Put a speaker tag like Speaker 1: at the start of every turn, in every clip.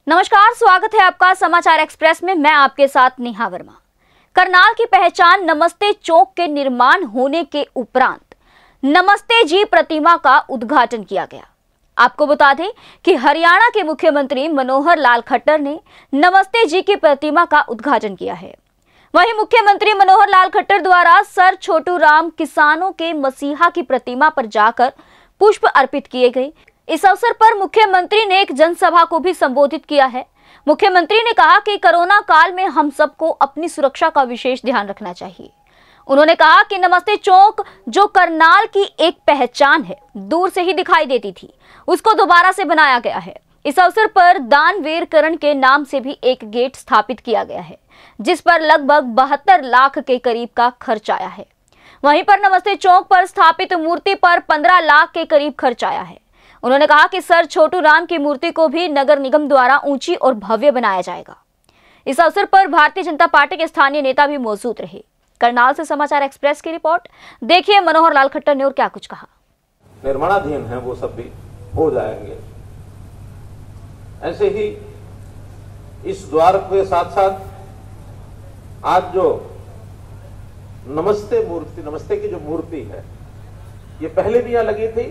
Speaker 1: नमस्कार, स्वागत है आपका समाचार एक्सप्रेस में। मैं आपके साथ नेहा वर्मा। करनाल की पहचान नमस्ते चौक के निर्माण होने के उपरांत नमस्ते जी प्रतिमा का उद्घाटन किया गया। आपको बता दें कि हरियाणा के मुख्यमंत्री मनोहर लाल खट्टर ने नमस्ते जी की प्रतिमा का उद्घाटन किया है। वहीं मुख्यमंत्री मनोहर लाल खट्टर द्वारा सर छोटू राम किसानों के मसीहा की प्रतिमा पर जाकर पुष्प अर्पित किए गए। इस अवसर पर मुख्यमंत्री ने एक जनसभा को भी संबोधित किया है। मुख्यमंत्री ने कहा कि कोरोना काल में हम सबको अपनी सुरक्षा का विशेष ध्यान रखना चाहिए। उन्होंने कहा कि नमस्ते चौक जो करनाल की एक पहचान है, दूर से ही दिखाई देती थी, उसको दोबारा से बनाया गया है। इस अवसर पर दानवीर करण के नाम से भी एक गेट स्थापित किया गया है, जिस पर लगभग 72 लाख के करीब का खर्च आया है। वहीं पर नमस्ते चौक पर स्थापित मूर्ति पर 15 लाख के करीब खर्च आया है। उन्होंने कहा कि सर छोटू राम की मूर्ति को भी नगर निगम द्वारा ऊंची और भव्य बनाया जाएगा। इस अवसर पर भारतीय जनता पार्टी के स्थानीय नेता भी मौजूद रहे। करनाल से समाचार एक्सप्रेस की रिपोर्ट। देखिए मनोहर लाल खट्टर ने और क्या कुछ कहा।
Speaker 2: निर्माणाधीन है वो सब भी हो जाएंगे। ऐसे ही इस द्वार के साथ साथ आज जो नमस्ते की जो मूर्ति है, ये पहले भी यहां लगी थी।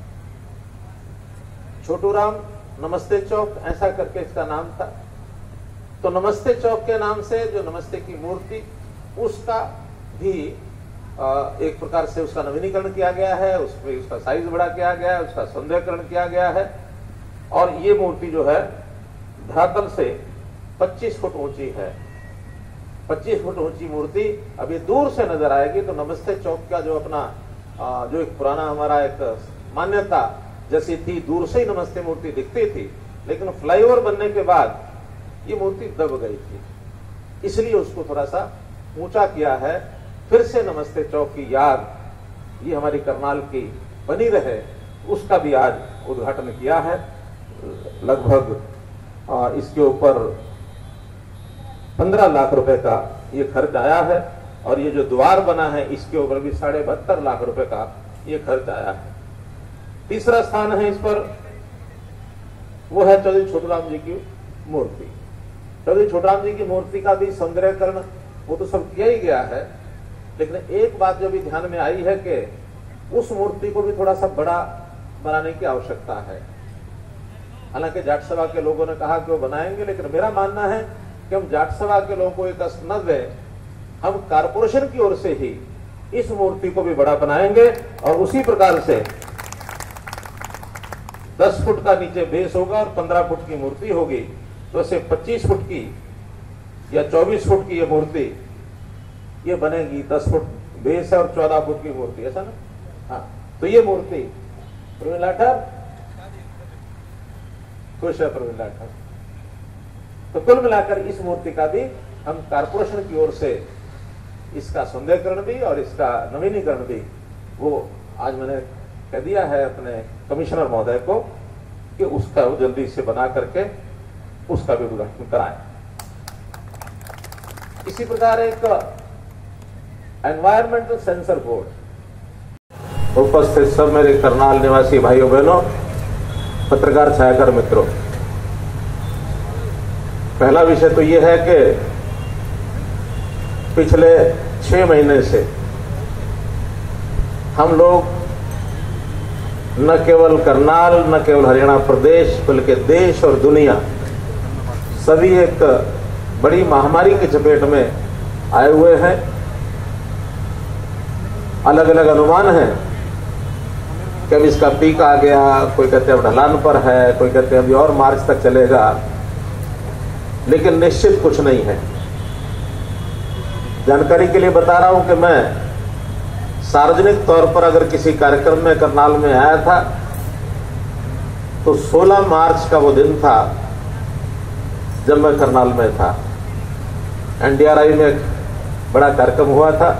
Speaker 2: छोटू राम नमस्ते चौक ऐसा करके इसका नाम था। तो नमस्ते चौक के नाम से जो नमस्ते की मूर्ति, उसका भी एक प्रकार से उसका नवीनीकरण किया गया है, उसमें उसका साइज बड़ा किया गया है, उसका सौंदर्यकरण किया गया है। और ये मूर्ति जो है धरातल से 25 फुट ऊंची है। 25 फुट ऊंची मूर्ति अब ये दूर से नजर आएगी। तो नमस्ते चौक का जो अपना जो एक पुराना हमारा एक मान्यता जैसी थी, दूर से ही नमस्ते मूर्ति दिखती थी, लेकिन फ्लाईओवर बनने के बाद ये मूर्ति दब गई थी, इसलिए उसको थोड़ा सा ऊंचा किया है। फिर से नमस्ते चौक की याद ये हमारी करनाल की बनी रहे, उसका भी आज उद्घाटन किया है। लगभग इसके ऊपर 15 लाख रुपए का ये खर्च आया है। और ये जो द्वार बना है इसके ऊपर भी 72.5 लाख रुपए का ये खर्च आया है। तीसरा स्थान है इस पर, वो है चौधरी छोटूराम जी की मूर्ति। चौधरी छोटूराम जी की मूर्ति का भी सौंदर्यकरण वो तो सब किया ही गया है, लेकिन एक बात जो भी ध्यान में आई है कि उस मूर्ति को भी थोड़ा सा बड़ा बनाने की आवश्यकता है। हालांकि जाट सभा के लोगों ने कहा कि वो बनाएंगे, लेकिन मेरा मानना है कि हम जाट सभा के लोगों को एक कष्ट न दें, हम कारपोरेशन की ओर से ही इस मूर्ति को भी बड़ा बनाएंगे। और उसी प्रकार से 10 फुट का नीचे बेस होगा और 15 फुट की मूर्ति होगी। तो ऐसे 25 फुट की या 24 फुट की ये मूर्ति ये बनेगी। 10 फुट बेस है और 14 फुट की मूर्ति, ऐसा ना? हाँ, तो ये मूर्ति प्रवीण लाठर खुश है। प्रवीण लाठर तो कुल मिलाकर इस मूर्ति का भी हम कारपोरेशन की ओर से इसका सौंदर्यकरण भी और इसका नवीनीकरण भी वो आज मैंने कह दिया है अपने कमिश्नर महोदय को कि उसका वो जल्दी से बना करके उसका भी उद्घाटन कराएं। इसी प्रकार एक एनवायरमेंटल सेंसर बोर्ड। उपस्थित सब मेरे करनाल निवासी भाइयों बहनों, पत्रकार छायाकार मित्रों, पहला विषय तो यह है कि पिछले 6 महीने से हम लोग न केवल करनाल, न केवल हरियाणा प्रदेश, बल्कि देश और दुनिया सभी एक बड़ी महामारी की चपेट में आए हुए हैं। अलग अलग अनुमान हैं कि अब इसका पीक आ गया, कोई कहते हैं अब ढलान पर है, कोई कहते हैं अभी और मार्च तक चलेगा, लेकिन निश्चित कुछ नहीं है। जानकारी के लिए बता रहा हूं कि मैं सार्वजनिक तौर पर अगर किसी कार्यक्रम में करनाल में आया था तो 16 मार्च का वो दिन था जब मैं करनाल में था। एनडीआरआई में एक बड़ा कार्यक्रम हुआ था,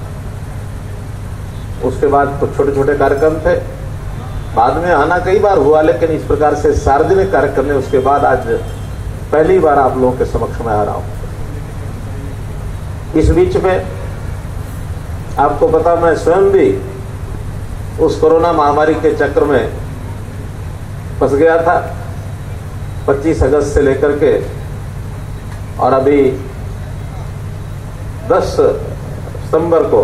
Speaker 2: उसके बाद तो छोटे छोटे कार्यक्रम थे, बाद में आना कई बार हुआ, लेकिन इस प्रकार से सार्वजनिक कार्यक्रम में उसके बाद आज पहली बार आप लोगों के समक्ष में आ रहा हूं। इस बीच में आपको पता, मैं स्वयं भी उस कोरोना महामारी के चक्र में फंस गया था। 25 अगस्त से लेकर के और अभी 10 सितंबर को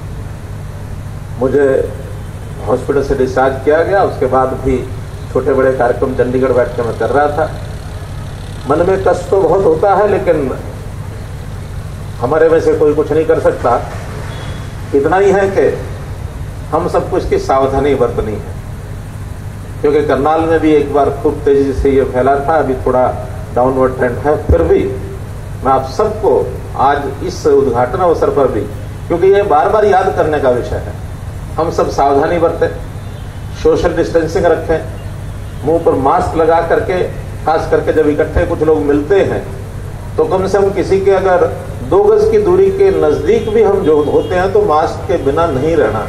Speaker 2: मुझे हॉस्पिटल से डिस्चार्ज किया गया। उसके बाद भी छोटे बड़े कार्यक्रम चंडीगढ़ बैठ के मैं कर रहा था। मन में कष्ट तो बहुत होता है, लेकिन हमारे में से कोई कुछ नहीं कर सकता। इतना ही है कि हम सबको इसकी सावधानी बरतनी है, क्योंकि करनाल में भी एक बार खूब तेजी से ये फैला था, अभी थोड़ा डाउनवर्ड ट्रेंड है। फिर भी मैं आप सबको आज इस उद्घाटन अवसर पर भी, क्योंकि ये बार बार याद करने का विषय है, हम सब सावधानी बरतें, सोशल डिस्टेंसिंग रखें, मुंह पर मास्क लगा करके, खास करके जब इकट्ठे कुछ लोग मिलते हैं तो कम से कम किसी के अगर 2 गज की दूरी के नजदीक भी हम जो होते हैं तो मास्क के बिना नहीं रहना।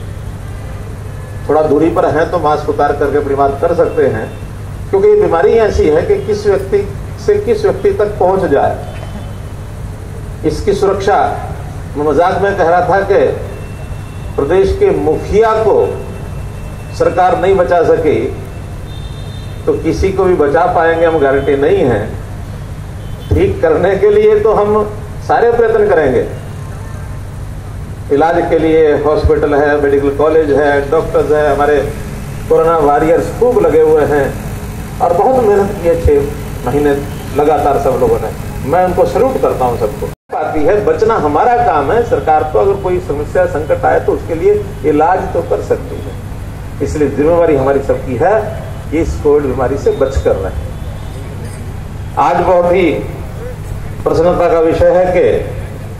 Speaker 2: थोड़ा दूरी पर है तो मास्क उतार करके अपनी बात कर सकते हैं, क्योंकि ये बीमारी ऐसी है कि किस व्यक्ति से किस व्यक्ति तक पहुंच जाए। इसकी सुरक्षा मैं मजाक में कह रहा था कि प्रदेश के मुखिया को सरकार नहीं बचा सकी तो किसी को भी बचा पाएंगे हम गारंटी नहीं है। ठीक करने के लिए तो हम सारे प्रयत्न करेंगे। इलाज के लिए हॉस्पिटल है, मेडिकल कॉलेज है, डॉक्टर्स है, हमारे कोरोना वॉरियर्स खूब लगे हुए हैं और बहुत मेहनत किए 6 महीने लगातार सब लोगों ने। मैं उनको सैल्यूट करता हूं सबको। पाती है बचना हमारा काम है। सरकार तो अगर कोई समस्या संकट आए तो उसके लिए इलाज तो कर सकती है, इसलिए जिम्मेवारी हमारी सबकी है कि इस कोविड बीमारी से बचकर रहें। आज बहुत ही प्रसन्नता का विषय है कि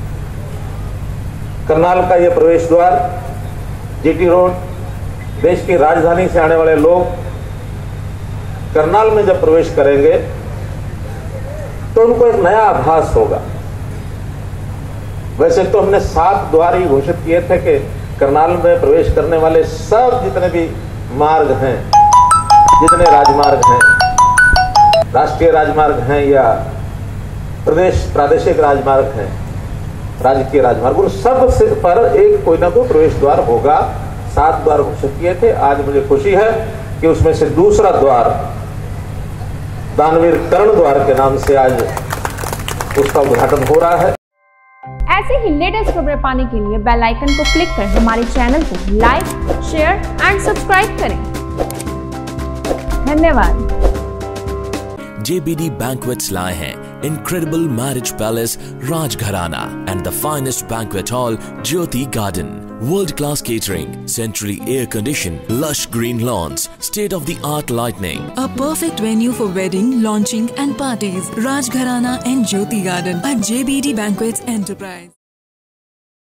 Speaker 2: करनाल का यह प्रवेश द्वार जीटी रोड, देश की राजधानी से आने वाले लोग करनाल में जब प्रवेश करेंगे तो उनको एक नया आभास होगा। वैसे तो हमने 7 द्वार ही घोषित किए थे कि करनाल में प्रवेश करने वाले सब जितने भी मार्ग हैं, जितने राजमार्ग हैं, राष्ट्रीय राजमार्ग हैं या प्रादेशिक राजमार्ग हैं, राजकीय राजमार्ग, उन सब से पर एक कोई ना कोई प्रवेश द्वार होगा। 7 द्वार घोषित किए थे। आज मुझे खुशी है कि उसमें से दूसरा द्वार दानवीर कर्ण द्वार के नाम से आज उसका उद्घाटन हो रहा है।
Speaker 3: ऐसे ही लेटेस्ट खबरें पाने के लिए बेल आइकन को क्लिक कर हमारे चैनल को लाइक, शेयर एंड सब्सक्राइब करें। धन्यवाद।
Speaker 4: JBD Banquets लाए हैं incredible marriage palace Rajgharana and the finest banquet hall Jyoti Garden. World-class catering, centrally air-conditioned, lush green lawns, state-of-the-art lighting.
Speaker 5: A perfect venue for wedding, launching and parties. Rajgharana and Jyoti Garden at JBD Banquets Enterprise.